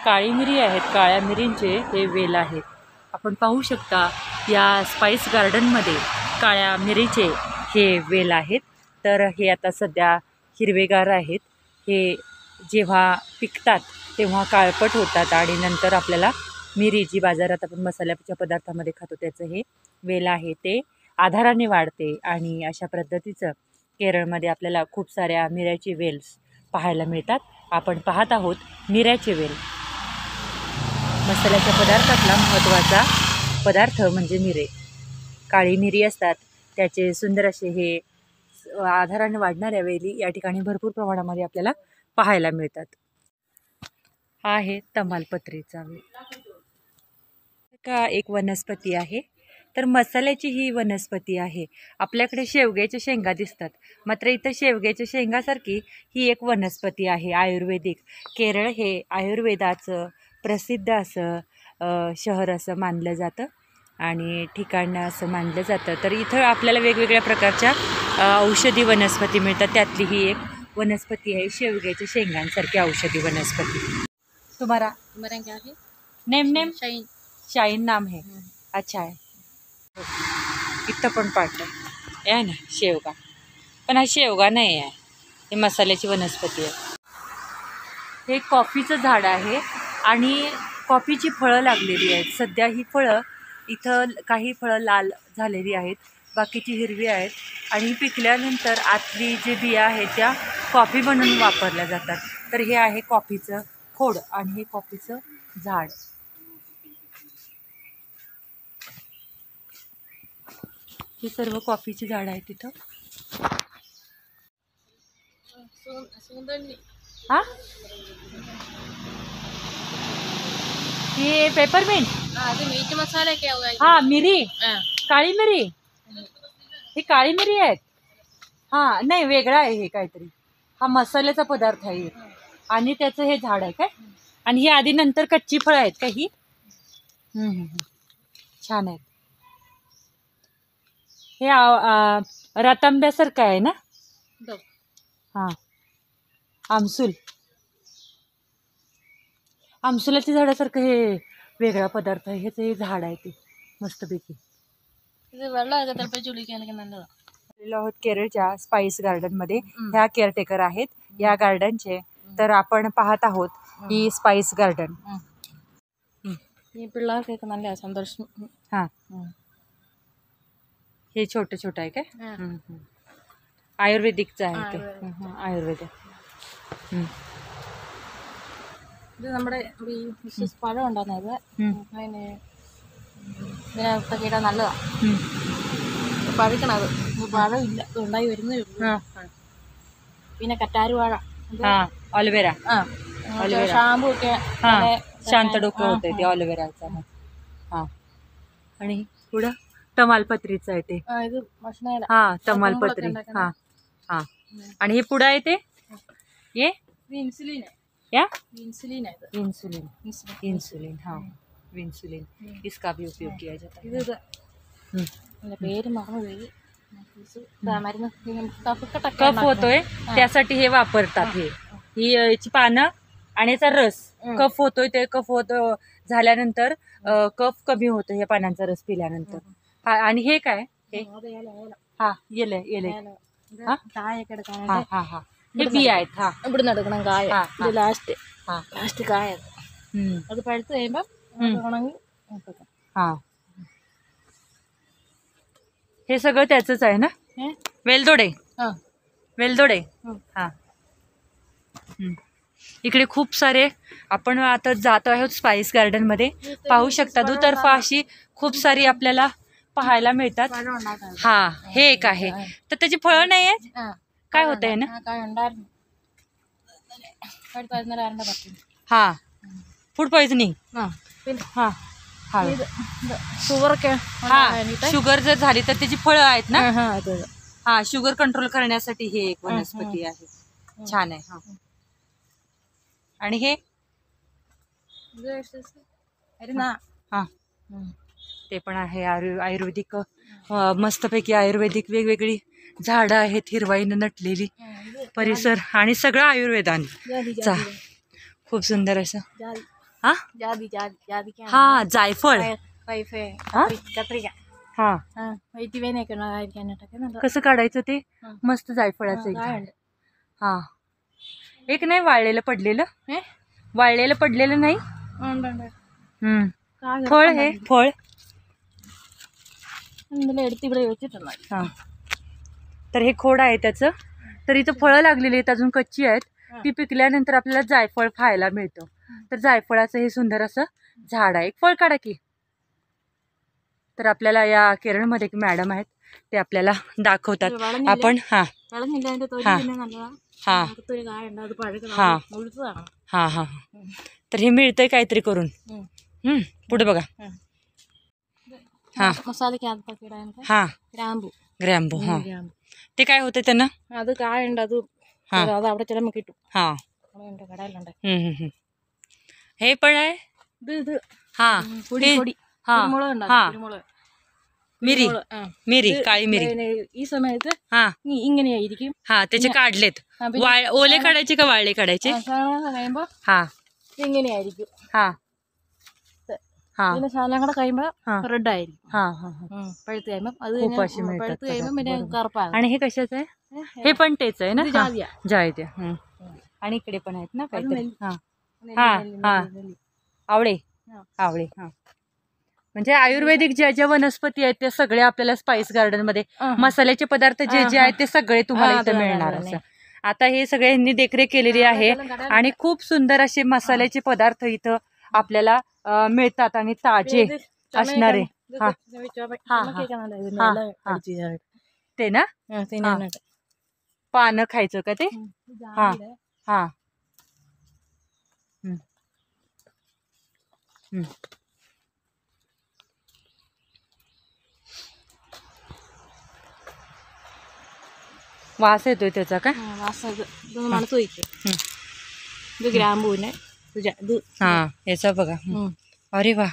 काळी मिरी आहेत, काळ्या मिरींचे हे वेल आहेत. आपण पाहू शकता या स्पाइस गार्डनमध्ये काळ्या मिरीचे हे वेल आहेत. तर हे आता सध्या हिरवेगार आहेत. हे जेव्हा पिकतात तेव्हा काळपट होतात आणि नंतर आपल्याला मिरी जी बाजारात आपण मसाल्याच्या पदार्थामध्ये खातो त्याचं हे वेल आहे ते आधाराने वाढते. आणि अशा पद्धतीचं केरळमध्ये आपल्याला खूप साऱ्या मिऱ्याचे वेल्स पाहायला मिळतात. आपण पाहत आहोत मिऱ्याचे वेल. मसाल्याच्या पदार्थातला महत्त्वाचा पदार्थ म्हणजे मिरे. काळी मिरी असतात त्याचे सुंदर असे हे आधाराने वाढणाऱ्या वेली या ठिकाणी भरपूर प्रमाणामध्ये आपल्याला पाहायला मिळतात. हा आहे तमालपत्रीचा वेल. का एक वनस्पती आहे. तर मसाल्याची ही वनस्पती आहे. आपल्याकडे शेवग्याच्या शेंगा दिसतात, मात्र इथं शेवग्याच्या शेंगासारखी ही एक वनस्पती आहे आयुर्वेदिक. केरळ हे आयुर्वेदाचं प्रसिद्ध असं शहर असं मानलं जातं आणि ठिकाण असं मानलं जातं. तर इथं आपल्याला वेगवेगळ्या प्रकारच्या औषधी वनस्पती मिळतात. त्यातली ही एक वनस्पती आहे शेवग्याच्या शेंगांसारखी औषधी वनस्पती. तुम्हारा क्या है? Name shine. शाईन नाम है. अच्छा आहे. इथं पण पाडलं आहे ना शेवगा, पण हा शेवगा नाही आहे, हे मसाल्याची वनस्पती आहे. हे कॉफीचं झाड आहे आणि कॉफीची फळं लागलेली आहेत. सध्या ही फळं इथं काही फळं लाल झालेली आहेत, बाकीची हिरवी आहेत आणि पिकल्यानंतर आतली जे बिया आहेत त्या कॉफी बनवून वापरल्या जातात. तर हे आहे कॉफीचं खोड आणि हे कॉफीचं झाड. ही सर्व कॉफीची झाडं आहेत तिथं. हा हे पेपरमिंट. मीट मसाला क्या हुआ? हा मिरी, काळी मिरी. ही काळी मिरी आहेत. हा नाही वेगळा आहे हे काहीतरी. हा मसाल्याचा पदार्थ आहे आणि त्याचं हे झाड आहे काय. आणि ही आधी नंतर कच्ची फळं आहेत का ही. छान आहेत. हे रतांब्यासारखं आहे ना. हां आमसूल, आमसुलाच्या झाडासारखं हे वेगळा पदार्थ आहे. ह्याचं हे झाड आहे ते मस्तपैकी. आलेलो आहोत केरळच्या स्पाइस गार्डनमध्ये. ह्या केअरटेकर आहेत या गार्डनचे. तर आपण पाहत आहोत ही स्पाइस गार्डन. संतोष. हां हे छोटं छोटं आहे काय. ആയുർവേദിക് ആണ് ആയുർവേദ. ഇത് നമ്മുടെ ഈ പഴം ഉണ്ടാകുന്നത് അതിന് ഇതിനകത്തൊക്കെ ഇടാൻ നല്ലതാണ്. പഴുക്കണത് പഴം ഇല്ല, ഉണ്ടായി വരുന്നേ ഉള്ളൂ. പിന്നെ കറ്റാരുവാഴ, ऑलिव्हेरा. ഷാമ്പു ഒക്കെ शांत डोकं होते ते ऑलिव्हेराचा. हां आणि पुढं तमालपत्रीचं आहे ते. ഇത് ഭക്ഷണ हा तमालपत्री. हां हां आणि हे पुढं आहे ते ये ഇൻസുലിൻ या ഇൻസുലിൻ ആണ്. इंसुलिन. इंसुलिन हाँ इंसुलिन इसका भी उपयोग किया जाता है. ഇത് പേര് മറന്നുപോയി. മരുന്ന് कफ होतोय त्यासाठी हे वापरतात. ही याची पानं आणि याचा रस. कफ होतोय ते कफ झाल्यानंतर कफ कमी होतो हे पानांचा रस पिल्यानंतर. हा आणि हे काय हे हा येले येले കായൊക്കെ എടുക്കാൻ. हा हा हा हे बी आहेत. हा ഇവിടുന്ന് എടുക്കണം കായ. ഇത് ലാസ്റ്റ് ലാസ്റ്റ് കായ. അത് പഴുത്ത് കഴിയുമ്പോൾ ഉണങ്ങി. हा हे सगळं त्याचंच आहे ना. वेलदोडे. वेलदोडे. हा इकडे खूप सारे आपण आता जातो आहोत स्पाइस गार्डन मध्ये. पाहू शकता दुतर्फा अशी खूप सारी आपल्याला पाहायला मिळतात. हा हे एक आहे. तर त्याची फळं नाही आहेत. काय होत आहे ना. हा फूड पॉइझनिंग. हा हा शुगर जर झाली तर त्याची फळं आहेत ना. हा शुगर कंट्रोल करण्यासाठी हे एक वनस्पती आहे. छान आहे. हा आणि हे हा ते पण आहे आयुर्वेदिक. मस्तपैकी आयुर्वेदिक वेगवेगळी झाडं आहेत हिरवाईनं नटलेली. परिसर आणि सगळं आयुर्वेदाचा खूप सुंदर असं हा जादी जादी जादी क्या हा जायफळ कैफे हा? कत्रिका हा वैती वेने करना कसं काढायचं ते हा. मस्त जायफळाचं एक काय झाड. हा एक नाही वाळलेलं पडलेलं ഏ वाळलेलं पडलेलं नाही ഉണ്ട് हम्म കാ फळ हे फळ ഇന്നലെ എടുത്ത് ഇവിടെ വെച്ചിട്ടുണ്ട് हा तर हे खोड आहे त्याचं तर इथं फळं लागलेली आहेत अजून कच्ची आहेत ती पिकल्यानंतर आपल्याला जायफळ खायला मिळतं तर जायफळाचं हे सुंदर असं झाड आहे एक फळ काढा की तर आपल्याला या केरळमध्ये एक मॅडम आहेत ते आपल्याला दाखवतात आपण हा വളഞ്ഞില്ല അതിന്റെ തൊലി हा. പിന്നെ നല്ലതാ हा അകത്തൊരു കായുണ്ട് അത് പഴുക്കണം हा മുഴുത്തതാണ് हा हा तर हे मिळतंय काहीतरी करून पुढे बघा हा മസാലയ്ക്കകത്തൊക്കെ ഇടാനൊക്കെ हा ഗ്രാമ്പു ग्रॅम्बो हा ഗ്രാമ്പു ते काय होतं त्यांना അത് കായുണ്ട് അത് हा അത് അവിടെ ചിലപ്പോൾ കിട്ടും हा അവിടെ കടയിലുണ്ട് हे पण आहे ഇത് हा പൊടി हे- പൊടി हा കുരുമുളക് ഉണ്ടാകും हा കുരുമുളക് मिरी ആ मिरी ഇത് काळी मिरी പിന്നെ ഈ സമയത്ത് हा ഇങ്ങനെയായിരിക്കും हा त्याचे काढलेत ആ, പിന്നെ ओले काढायचे का वाळले काढायचे സാധനം കഴിയുമ്പോൾ हा ഇങ്ങനെയായിരിക്കും हा हा പിന്നെ സാധനം കൂടെ കഴിയുമ്പോൾ हा റെഡ് ആയിരിക്കും हा हा പഴുത്ത് കഴിയുമ്പോൾ അത് खूप കഴിഞ്ഞ് अशी मिळतात പഴുത്ത് കഴിയുമ്പോൾ പിന്നെ बरोबर. കറുപ്പാകും आणि हे कशाचं आहे हे पण तेच आहे ना ഇത് हा. ജാതിया जायते आणि इकडे पण आहेत ना काहीतरी नेल्ली. हा നെല്ലി, हा നെല്ലി, हा നെല്ലി, നെല്ലി. आवळे हा. आवळे हा म्हणजे आयुर्वेदिक ज्या ज्या वनस्पती आहेत त्या सगळ्या आपल्याला स्पाइस गार्डन मध्ये मसाल्याचे पदार्थ जे जे आहेत ते सगळे तुम्हाला हा, इथं ते मिळणार आहे. असं आता हे सगळे यांनी देखरेख केलेली आहे आणि खूप सुंदर असे मसाल्याचे पदार्थ इथं आपल्याला मिळतात आणि ताजे ഇത് ചുമയൊക്കെ- असणारे ഇത് हा हा, ചുമക്കൊക്കെ നല്ല ഇതിന് हा, നല്ല हा. അടിച്ച് ചേർത്ത്. ते ना തിന്നാനായിട്ട്. पानं खायचं का ते ഇത് हा ജാതിയുടെ हा हम्म. हम्म. वास येतोय त्याचा का വാസം ഇതൊന്ന് മണത്ത് വയ്ക്കും ഇത് ഗ്രാമ്പൂവിനെ ഇത് हा याचा बघा अरे वा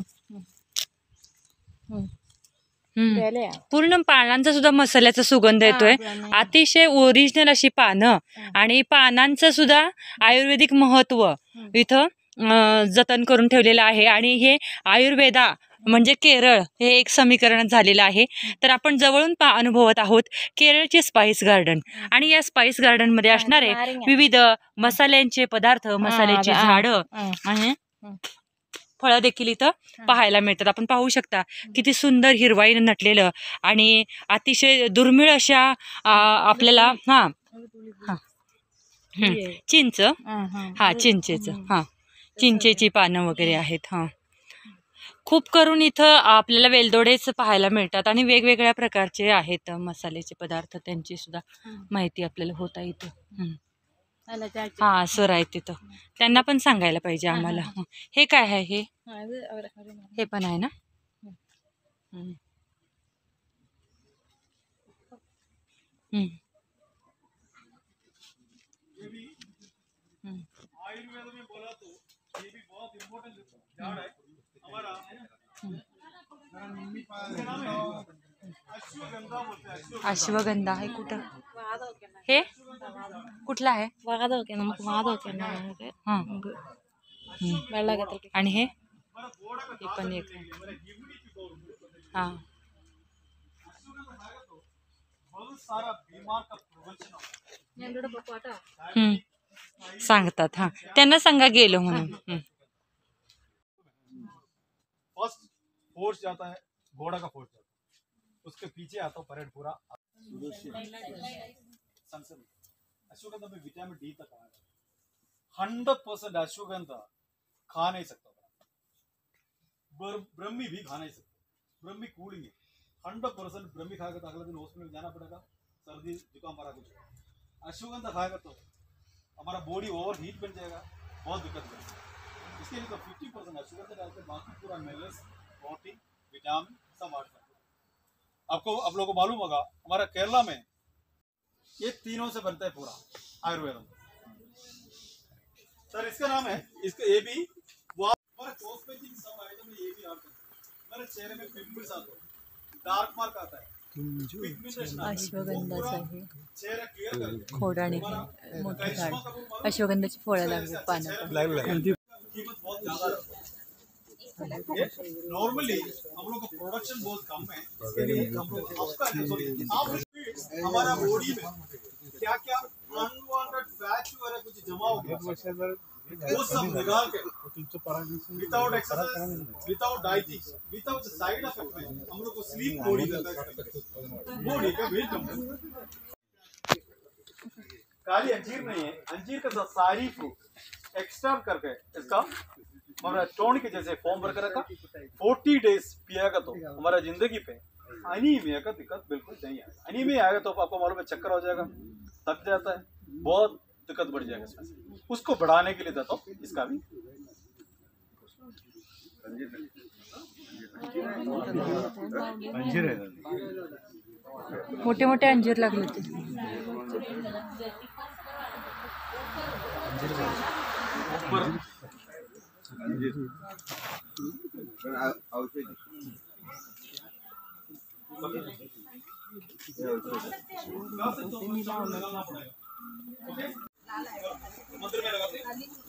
ഇലയാണ് पूर्ण पानांचा सुद्धा मसाल्याचा सुगंध येतोय अतिशय ओरिजिनल अशी पानं आणि पानांचं सुद्धा आयुर्वेदिक महत्व इथं जतन करून ठेवलेलं आहे आणि हे आयुर्वेदा म्हणजे केरळ हे एक समीकरण झालेलं आहे तर आपण जवळून अनुभवत आहोत केरळचे स्पाइस गार्डन आणि या स्पाइस गार्डन मध्ये असणारे विविध मसाल्यांचे पदार्थ मसाल्याची झाडं आणि फळं देखील इथं पाहायला मिळतात आपण पाहू शकता किती सुंदर हिरवाईनं नटलेलं आणि अतिशय दुर्मिळ अशा आपल्याला हा हा चिंच हा चिंचेचं हा चिंचेची पानं वगैरे आहेत हा खूप करून इथं आपल्याला वेलदोडेच पाहायला मिळतात आणि वेगवेगळ्या प्रकारचे आहेत मसाल्याचे पदार्थ त्यांची सुद्धा माहिती आपल्याला होता इथं हा सर आहेत तिथं त्यांना पण सांगायला पाहिजे आम्हाला हे काय आहे हे पण आहे ना आयुर्वेद में बोला तो ये भी बहुत इम्पोर्टेंट झाड़ है हमारा अश्वगंधा बोलते हैं अश्वगंधा आहे कुठं हे कुठला आहे വാദമൊക്കെ നമുക്ക് വാദമൊക്കെ ഉണ്ടാകാനൊക്കെ हा നമുക്ക് വെള്ളമൊക്കെ തളിക്കും आणि हे पण एक आहे हा बहुत सारा बीमार का प्रिवेंशन होता है ഞാൻ ഇവിടെ പോട്ടാ सांगतात हा त्यांना सांगा गेलो म्हणून फर्स्ट फोर्स जाता है घोड़ा का फोर्स जाता है उसके पीछे आता है परेड पूरा अश्वगंधा में विटामिन डी तक आया 100% अश्वगंधा खा नहीं सकता ब्रह्मी भी खा नहीं सकता ब्रह्मी कूलिंग है 100% ब्रह्मी खाएगा तो अगले दिन हॉस्पिटल में जाना पड़ेगा सर्दी जुकाम पड़ा कुछ अश्वगंधा खाएगा तो हमारा बॉडी ओवर हीट बन जाएगा बहुत दिक्कत करेगा इसके लिए तो 50% अश्वगंधा डालकर बाकी पूरा मिनरल्स प्रोटीन विटामिन सब ऐड करते हैं आपको आप लोगों को मालूम होगा हमारा केरला में ये तीनों से बनता है पूरा आयुर्वेदम सर इसका नाम है इसका ये भी हमारे कॉस्मेटिक सब आइटम में ये भी ऐड करते हैं हमारे चेहरे में पिंपल्स आते हैं डार्क मार्क आता है अश्वगंधाचं आहे चेहरा क्लियर करते खोड आणि हे मोठं झाड अश्वगंधाची फळं लागली पानं कीमत बहुत ज्यादा रहता है। नॉर्मली हम लोग का प्रोडक्शन बहुत कम है, इसके लिए हम लोग हमारा बॉडी में क्या क्या अनवांटेड फैट वगैरह कुछ जमा हो गया वो सब निकाल के without exercise, without dieting, without side effect में हम लोग को स्लीप बॉडी करता है। बॉडी का वेट कम करता है। खाली अंजीर नहीं है, अंजीर के साथ सारी फ्रूट एक्सट्रैक्ट करके इसका हमारा टॉनिक के जैसे फॉर्म भर कर रखा 40 डेज पिएगा तो हमारा जिंदगी पे अनीमिया का दिक्कत बिल्कुल नहीं आएगा। अनीमिया आएगा तो आपको मालूम है चक्कर हो जाएगा, थक जाता है, बहुत दिक्कत बढ़ जाएगा इसमें से। उसको बढ़ाने के लिए देता हूँ इसका भी अंजीर है। मोठे मोठे अंजीर लागले होते. मंदिर में लगाते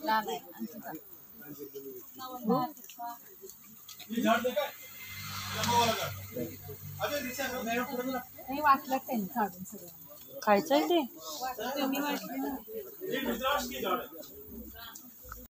ये झाड़ देखा लंबा वाला झाड़ अजय नीचे नाही वाचलं त्यांनी काढून सगळं खायचं आहे ते. ये रुद्राक्ष की झाड़ है।